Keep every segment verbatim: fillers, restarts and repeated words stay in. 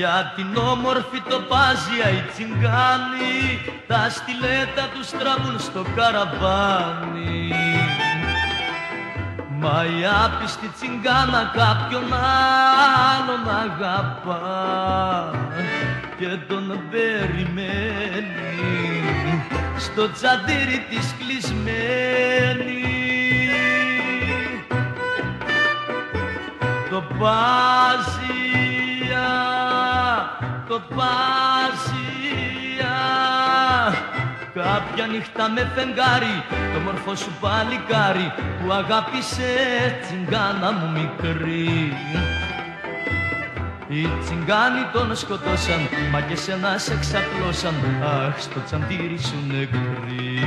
Για την όμορφη τοπάζια η τσιγκάνη τα στιλέτα τους τραβούν στο καραβάνι. Μα η άπιστη τσιγκάνα κάποιον άλλον αγαπά και τον περιμένει στο τσαντήρι της κλεισμένη. Το πάζια, το πάζια, κάποια νύχτα με φεγγάρι το μορφό σου παλικάρι που αγάπησε τσιγκάνα μου μικρή. Οι τσιγκάνοι τον σκοτώσαν, μα και σένα σε εξαπλώσαν, αχ, στο τσαντήρι σου νεκρή.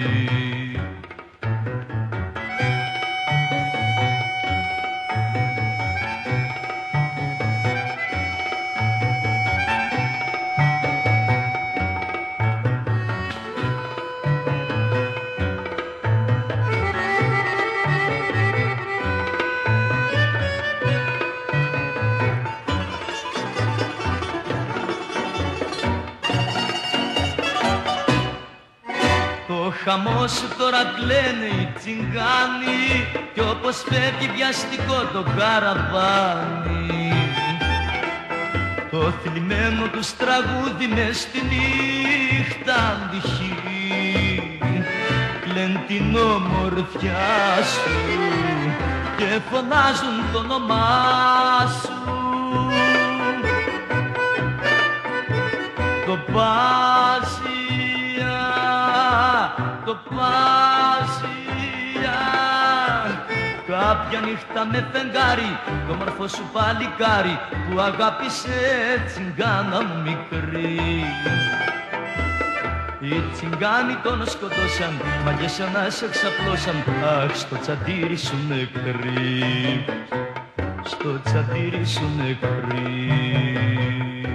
Το χαμό σου τώρα κλαίνε οι τσιγκάνοι κι όπως φεύγει βιαστικό το καραβάνι. Το θλιμμένο τους τραγούδι μες στη νύχτα αντυχεί, κλαιν την ομορφιά σου και φωνάζουν το όνομά σου. Το πάζι, το πάζια, κάποια νύχτα με φεγγάρι το μορφό σου παλικάρι που αγάπησε τσιγκάνα μου μικρή. Οι τσιγκάνοι τον σκοτώσαν, μα και σένα σε εξαπλώσαν, αχ, στο τσαντήρι σου νεκρή, στο τσαντήρι σου νεκρή.